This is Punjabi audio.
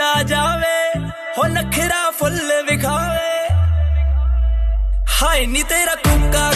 आ जावे हो नखरा फुल विखावे हाय नी तेरा कुका